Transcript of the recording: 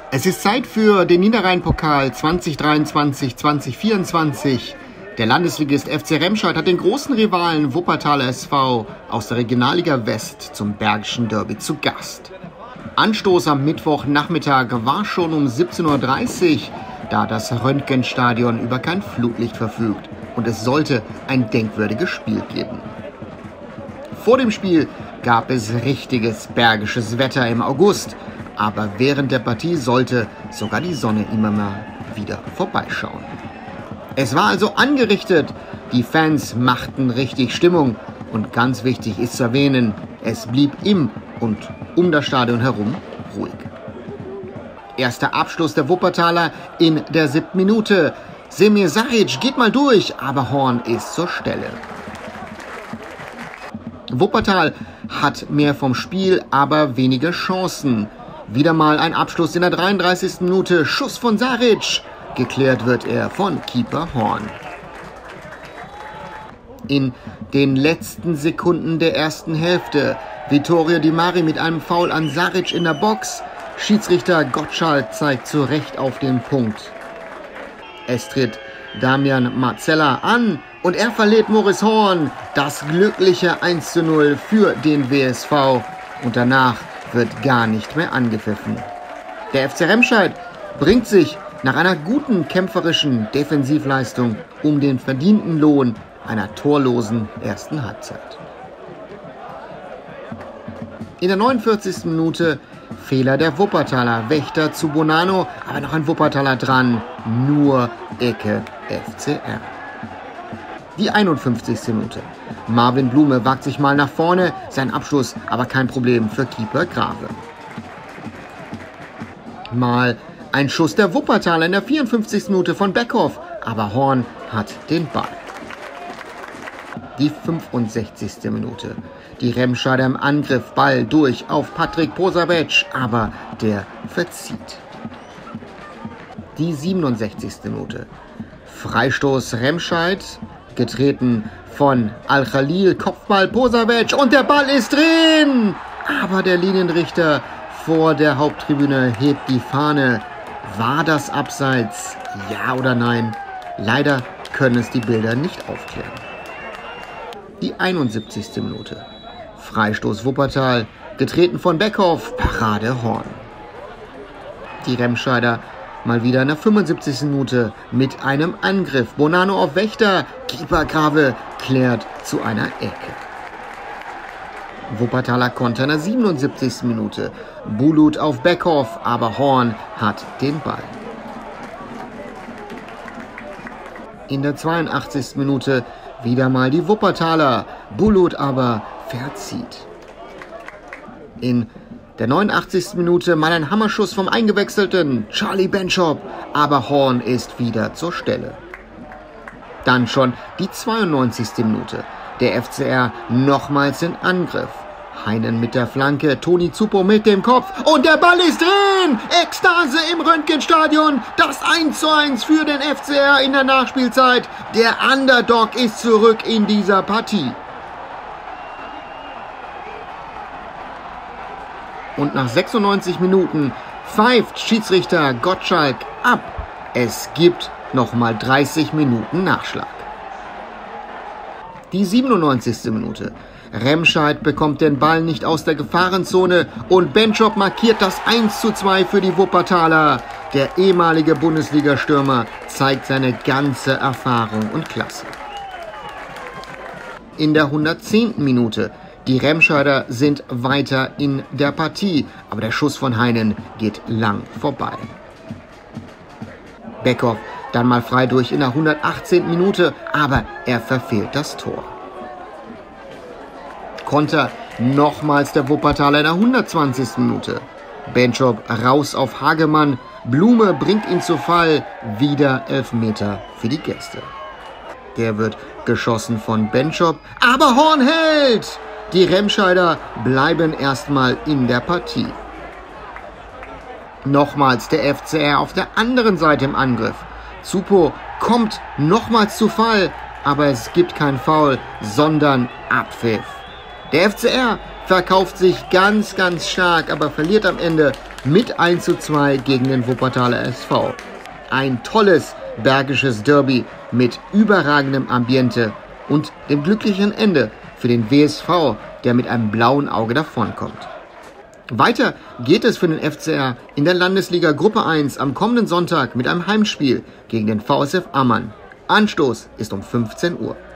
Es ist Zeit für den Niederrhein-Pokal 2023-2024. Der Landesligist FC Remscheid hat den großen Rivalen Wuppertaler SV aus der Regionalliga West zum Bergischen Derby zu Gast. Anstoß am Mittwochnachmittag war schon um 17:30 Uhr, da das Röntgenstadion über kein Flutlicht verfügt und es sollte ein denkwürdiges Spiel geben. Vor dem Spiel gab es richtiges bergisches Wetter im August, aber während der Partie sollte sogar die Sonne immer mal wieder vorbeischauen. Es war also angerichtet, die Fans machten richtig Stimmung und ganz wichtig ist zu erwähnen, es blieb im und um das Stadion herum ruhig. Erster Abschluss der Wuppertaler in der 7. Minute. Semir Saric geht mal durch, aber Horn ist zur Stelle. Wuppertal hat mehr vom Spiel, aber wenige Chancen. Wieder mal ein Abschluss in der 33. Minute. Schuss von Saric. Geklärt wird er von Keeper Horn. In den letzten Sekunden der ersten Hälfte. Vittorio Di Mari mit einem Foul an Saric in der Box. Schiedsrichter Gottschalk zeigt zu Recht auf den Punkt. Es tritt Damian Marzella an und er verliert Morris Horn. Das glückliche 1:0 für den WSV und danach wird gar nicht mehr angepfiffen. Der FC Remscheid bringt sich nach einer guten kämpferischen Defensivleistung um den verdienten Lohn einer torlosen ersten Halbzeit. In der 49. Minute Fehler der Wuppertaler. Wächter zu Bonanno, aber noch ein Wuppertaler dran. Nur Ecke FCR. Die 51. Minute. Marvin Blume wagt sich mal nach vorne. Sein Abschluss aber kein Problem für Keeper Grave. Mal ein Schuss der Wuppertaler in der 54. Minute von Beckhoff. Aber Horn hat den Ball. Die 65. Minute. Die Remscheider im Angriff, Ball durch auf Patrick Posabec, aber der verzieht. Die 67. Minute. Freistoß Remscheid, getreten von Al-Khalil, Kopfball Posabec und der Ball ist drin! Aber der Linienrichter vor der Haupttribüne hebt die Fahne. War das Abseits? Ja oder nein? Leider können es die Bilder nicht aufklären. Die 71. Minute. Freistoß Wuppertal, getreten von Beckhoff, Parade Horn. Die Remscheider mal wieder in der 75. Minute mit einem Angriff. Bonanno auf Wächter, Keeper Grave klärt zu einer Ecke. Wuppertaler Konter in der 77. Minute. Bulut auf Beckhoff, aber Horn hat den Ball. In der 82. Minute wieder mal die Wuppertaler, Bulut aber verzieht. In der 89. Minute mal ein Hammerschuss vom eingewechselten Charlie Benschop, aber Horn ist wieder zur Stelle. Dann schon die 92. Minute. Der FCR nochmals in Angriff. Heinen mit der Flanke, Toni Zuppo mit dem Kopf und der Ball ist drin! Ekstase im Röntgenstadion, das 1:1 für den FCR in der Nachspielzeit. Der Underdog ist zurück in dieser Partie. Und nach 96 Minuten pfeift Schiedsrichter Gottschalk ab. Es gibt nochmal 30 Minuten Nachschlag. Die 97. Minute. Remscheid bekommt den Ball nicht aus der Gefahrenzone und Benschop markiert das 1:2 für die Wuppertaler. Der ehemalige Bundesliga-Stürmer zeigt seine ganze Erfahrung und Klasse. In der 110. Minute. Die Remscheider sind weiter in der Partie, aber der Schuss von Heinen geht lang vorbei. Beckhoff dann mal frei durch in der 118. Minute, aber er verfehlt das Tor. Konter nochmals der Wuppertaler in der 120. Minute. Benschop raus auf Hagemann, Blume bringt ihn zu Fall, wieder Elfmeter für die Gäste. Der wird geschossen von Benschop, aber Horn hält! Die Remscheider bleiben erstmal in der Partie. Nochmals der FCR auf der anderen Seite im Angriff. Zuppo kommt nochmals zu Fall, aber es gibt kein Foul, sondern Abpfiff. Der FCR verkauft sich ganz stark, aber verliert am Ende mit 1:2 gegen den Wuppertaler SV. Ein tolles bergisches Derby mit überragendem Ambiente und dem glücklichen Ende für den WSV, der mit einem blauen Auge davonkommt. Weiter geht es für den FCR in der Landesliga Gruppe 1 am kommenden Sonntag mit einem Heimspiel gegen den VSV Ammann. Anstoß ist um 15 Uhr.